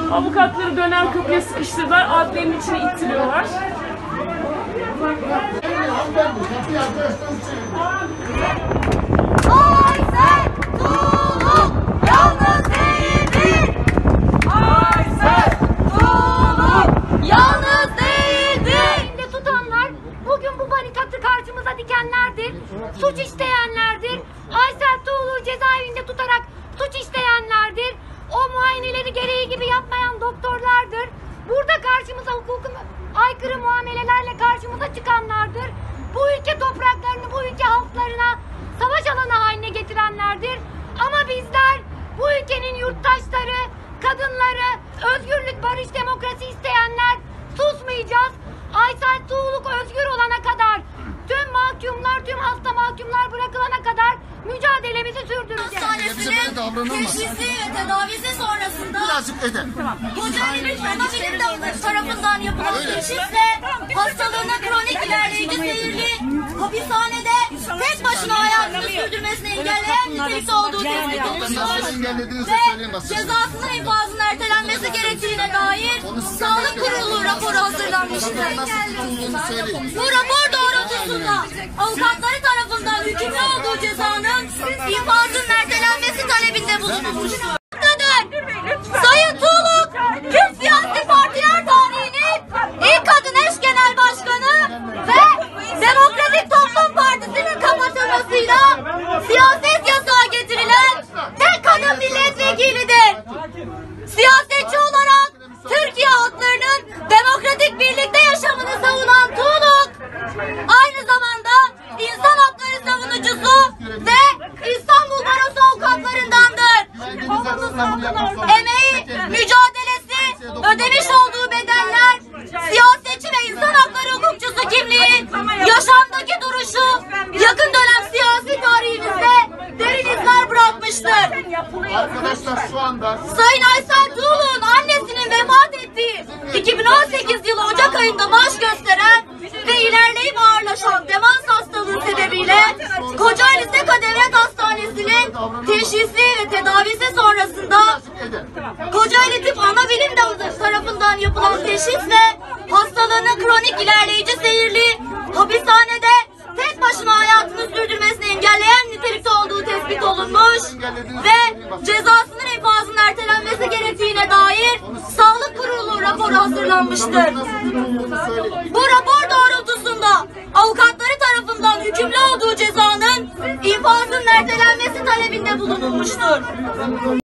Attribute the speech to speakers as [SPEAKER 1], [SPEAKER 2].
[SPEAKER 1] Avukatları dönem kapıya sıkıştırdılar, adliyenin içine ittiriyorlar.
[SPEAKER 2] Aysel Tuğluk yalnız değildir. Aysel Tuğluk yalnız değildir. Elinde tutanlar bugün bu barikatı karşımıza dikenlerdir. Suç işleyenlerdir. Aysel Tuğluk'u cezaevinde tutarak suç işleyenlerdir. O muayeneleri gereği gibi yapmayan doktorlardır. Burada karşımıza hukukun aykırı muamelelerle karşımıza çıkanlardır. Bu ülke topraklarını, bu ülke halklarına savaş alanı haline getirenlerdir. Ama bizler bu ülkenin yurttaşları, kadınları, özgürlük, barış, demokrasi isteyenler susmayacağız. Aysel Tuğluk özgür olana kadar, tüm mahkumlar, tüm hasta mahkumlar bırakılana kadar mücadelemizi sürdüreceğiz.
[SPEAKER 3] Teşhisi ve tedavisi sonrasında Kocaeli Anabilim tarafından yapılan teşhisle hastalığına kronik ilerleyici seyirli hapishanede tek başına hayatını sürdürmesini engelleyen nitelikte olduğu tespit olmuştur ve cezasının infazının ertelenmesi gerektiğine dair Sağlık Kurulu raporu hazırlanmıştır. Bu rapor doğrultusunda avukatları tarafından hükümlü olduğu cezanın infazının ertelenmesi talebinde bulunulmuştur. Sayın Tuğluk, Kürt siyasi partiler tarihinin ilk kadın eş genel başkanı ve Demokratik Toplum Partisi'nin kapatılmasıyla siyaset yasağı getirilen tek kadın milletvekilidir. Siyasetçi olarak Türkiye halklarının demokratik birlikte yaşamını savunan Tuğluk, aynı zamanda insan hakları savunucusu ve İstanbul Barosu avukatlarındandır. Emeği, mücadelesi, ödemiş olduğu bedeller, siyasetçi ve insan hakları hukukçusu kimliği, yaşamdaki duruşu, yakın dönem siyasi tarihimizde derin izler bırakmıştır.
[SPEAKER 4] Arkadaşlar şu anda
[SPEAKER 3] Sayın Aysel Tuğluk'un annesinin vefat ettiği 2018 yılı Ocak ayında baş gösteren ve ilerleyip ağırlaşan demans hastalığı sebebiyle Kocaeli Seka Devlet Hastanesi'nin teşhisi ve tedavisi sonrasında Kocaeli Tıp Anabilim Dalı tarafından yapılan teşhisle hastalığının kronik ilerleyici seyirli hapishanede tek başına hayatını sürdürmesini engelleyen nitelikte olduğu tespit olunmuş ve cezasının infazının ertelenmesi gerektiğine dair Sağlık Kurulu raporu hazırlanmıştır. Bu rapor doğrultusunda avukatları tarafından hükümlü olduğu cezanın infazının ertelenmesi talebinde bulunulmuştur.